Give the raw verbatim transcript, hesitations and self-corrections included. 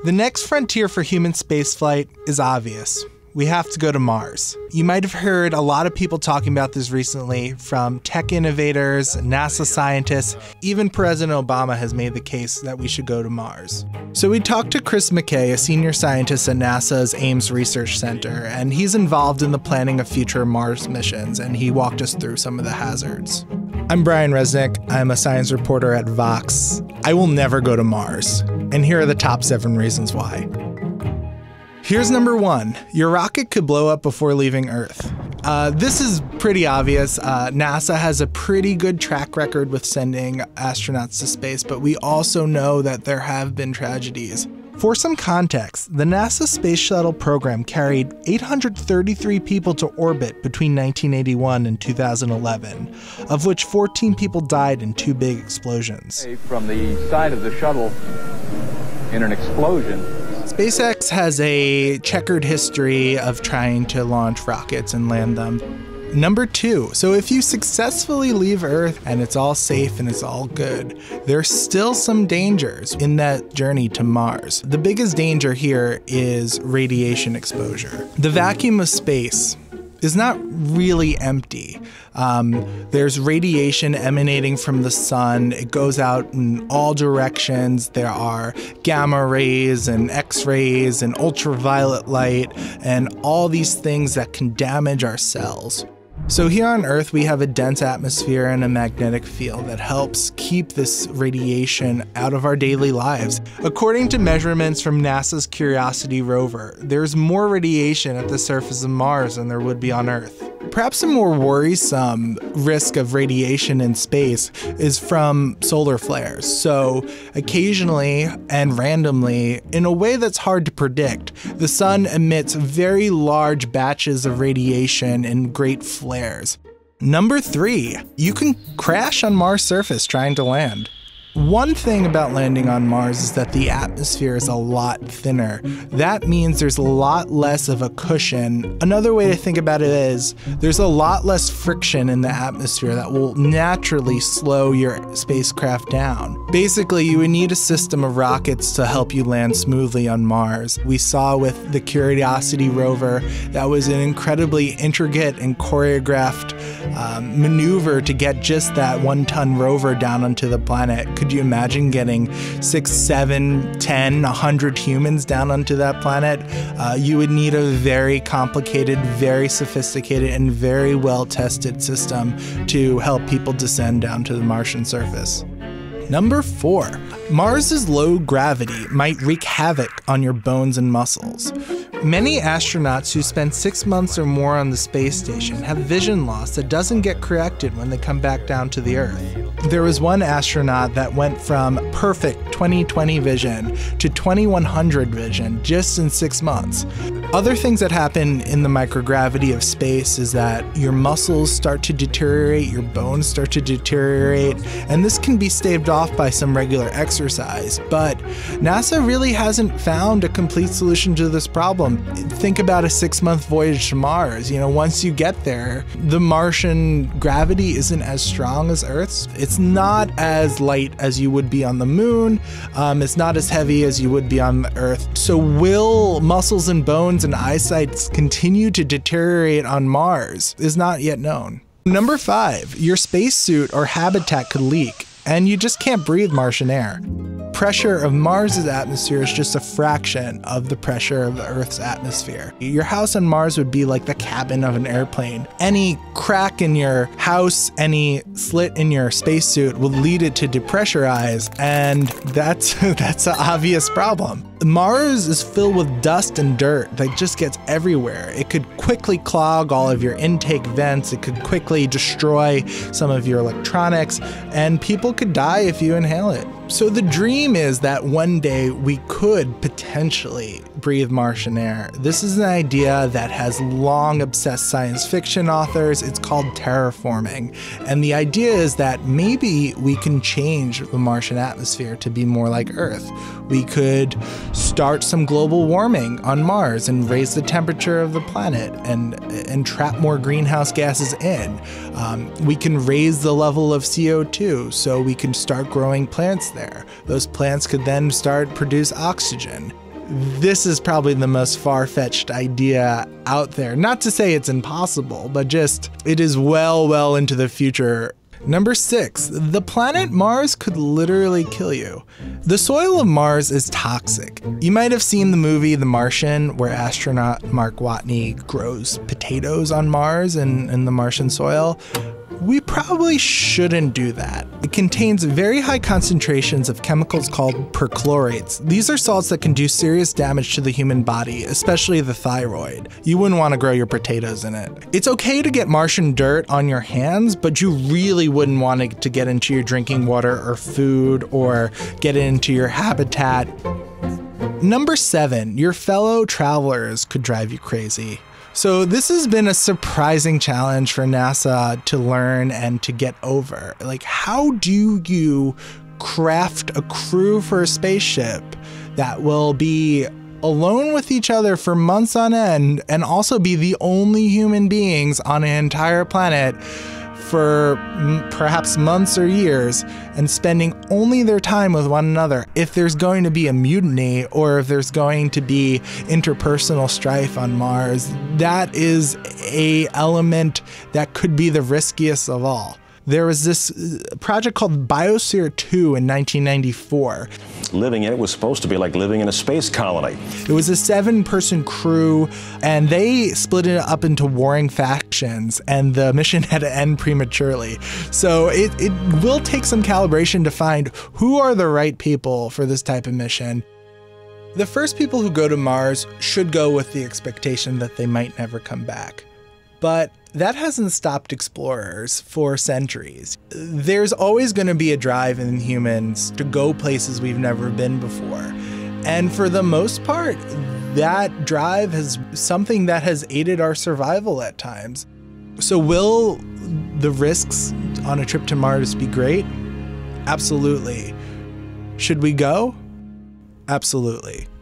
The next frontier for human spaceflight is obvious. We have to go to Mars. You might have heard a lot of people talking about this recently, from tech innovators, NASA scientists, even President Obama has made the case that we should go to Mars. So we talked to Chris McKay, a senior scientist at NASA's Ames Research Center, and he's involved in the planning of future Mars missions, and he walked us through some of the hazards. I'm Brian Resnick. I'm a science reporter at Vox. I will never go to Mars, and here are the top seven reasons why. Here's number one. Your rocket could blow up before leaving Earth. Uh, this is pretty obvious. Uh, NASA has a pretty good track record with sending astronauts to space, but we also know that there have been tragedies. For some context, the NASA Space Shuttle program carried eight hundred thirty-three people to orbit between nineteen eighty-one and two thousand eleven, of which fourteen people died in two big explosions. From the side of the shuttle in an explosion. SpaceX has a checkered history of trying to launch rockets and land them. Number two, so if you successfully leave Earth and it's all safe and it's all good, there's still some dangers in that journey to Mars. The biggest danger here is radiation exposure. The vacuum of space is not really empty. Um, there's radiation emanating from the sun. It goes out in all directions. There are gamma rays and X-rays and ultraviolet light and all these things that can damage our cells. So here on Earth, we have a dense atmosphere and a magnetic field that helps keep this radiation out of our daily lives. According to measurements from NASA's Curiosity rover, there's more radiation at the surface of Mars than there would be on Earth. Perhaps a more worrisome risk of radiation in space is from solar flares. So occasionally and randomly, in a way that's hard to predict, the sun emits very large batches of radiation in great flares. Number three, you can crash on Mars' surface trying to land. One thing about landing on Mars is that the atmosphere is a lot thinner. That means there's a lot less of a cushion. Another way to think about it is there's a lot less friction in the atmosphere that will naturally slow your spacecraft down. Basically, you would need a system of rockets to help you land smoothly on Mars. We saw with the Curiosity rover that was an incredibly intricate and choreographed um, maneuver to get just that one-ton rover down onto the planet. Could you imagine getting six, seven, ten, a hundred humans down onto that planet? Uh, you would need a very complicated, very sophisticated, and very well-tested system to help people descend down to the Martian surface. Number four, Mars's low gravity might wreak havoc on your bones and muscles. Many astronauts who spend six months or more on the space station have vision loss that doesn't get corrected when they come back down to the Earth. There was one astronaut that went from perfect twenty twenty vision to twenty-one hundred vision just in six months. Other things that happen in the microgravity of space is that your muscles start to deteriorate, your bones start to deteriorate, and this can be staved off by some regular exercise. But NASA really hasn't found a complete solution to this problem. Think about a six-month voyage to Mars. You know, once you get there, the Martian gravity isn't as strong as Earth's. It's not as light as you would be on the moon. Um, it's not as heavy as you would be on the Earth. So will muscles and bones and eyesight continue to deteriorate on Mars is not yet known. Number five, your spacesuit or habitat could leak, and you just can't breathe Martian air. Pressure of Mars's atmosphere is just a fraction of the pressure of the Earth's atmosphere. Your house on Mars would be like the cabin of an airplane. Any crack in your house, any slit in your spacesuit will lead it to depressurize, and that's that's an obvious problem. Mars is filled with dust and dirt that just gets everywhere. It could quickly clog all of your intake vents, it could quickly destroy some of your electronics, and people could die if you inhale it. So the dream is that one day we could potentially breathe Martian air. This is an idea that has long obsessed science fiction authors. It's called terraforming. And the idea is that maybe we can change the Martian atmosphere to be more like Earth. We could start some global warming on Mars and raise the temperature of the planet and, and trap more greenhouse gases in. Um, we can raise the level of C O two so we can start growing plants there. Those plants could then start produce oxygen. this is probably the most far-fetched idea out there. Not to say it's impossible, but just it is well, well into the future. Number six, the planet Mars could literally kill you. The soil of Mars is toxic. You might have seen the movie The Martian, where astronaut Mark Watney grows potatoes on Mars and in the Martian soil. We probably shouldn't do that. It contains very high concentrations of chemicals called perchlorates. These are salts that can do serious damage to the human body, especially the thyroid. You wouldn't want to grow your potatoes in it. It's okay to get Martian dirt on your hands, but you really wouldn't want it to get into your drinking water or food or get into your habitat. Number seven, your fellow travelers could drive you crazy. So this has been a surprising challenge for NASA to learn and to get over. Like, how do you craft a crew for a spaceship that will be alone with each other for months on end and also be the only human beings on an entire planet for perhaps months or years and spending only their time with one another? If there's going to be a mutiny or if there's going to be interpersonal strife on Mars, that is a element that could be the riskiest of all. There was this project called Biosphere two in nineteen ninety-four. Living in it was supposed to be like living in a space colony. It was a seven-person crew, and they split it up into warring factions, and the mission had to end prematurely. So it, it will take some calibration to find who are the right people for this type of mission. The first people who go to Mars should go with the expectation that they might never come back. But that hasn't stopped explorers for centuries. There's always going to be a drive in humans to go places we've never been before. And for the most part, that drive is something that has aided our survival at times. So will the risks on a trip to Mars be great? Absolutely. Should we go? Absolutely.